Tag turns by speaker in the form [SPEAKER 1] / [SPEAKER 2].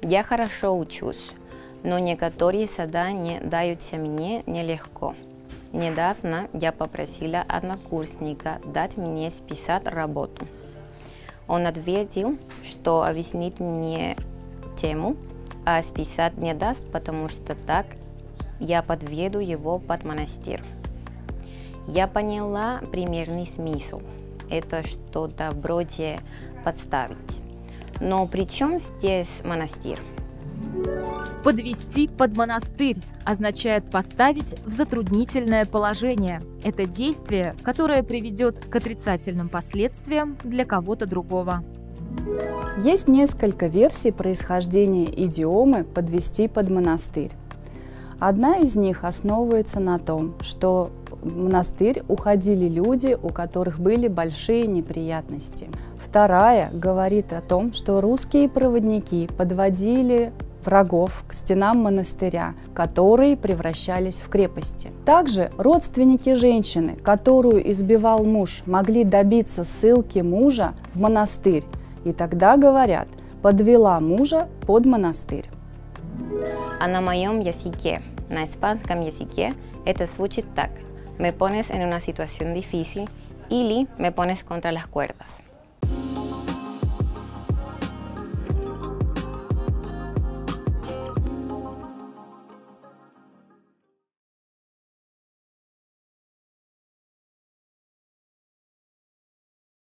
[SPEAKER 1] Я хорошо учусь, но некоторые задания даются мне нелегко. Недавно я попросила однокурсника дать мне списать работу. Он ответил, что объяснит мне тему, а списать не даст, потому что так я подведу его под монастырь. Я поняла примерный смысл. Это что-то вроде подставить. Но при чем здесь монастырь?
[SPEAKER 2] Подвести под монастырь означает поставить в затруднительное положение. Это действие, которое приведет к отрицательным последствиям для кого-то другого.
[SPEAKER 3] Есть несколько версий происхождения идиомы «подвести под монастырь». Одна из них основывается на том, что в монастырь уходили люди, у которых были большие неприятности. Вторая говорит о том, что русские проводники подводили врагов к стенам монастыря, которые превращались в крепости. Также родственники женщины, которую избивал муж, могли добиться ссылки мужа в монастырь, и тогда говорят «подвела мужа под монастырь».
[SPEAKER 1] А на моем языке, на испанском языке, это звучит так: me pones en una situación difícil или me pones contra las cuerdas.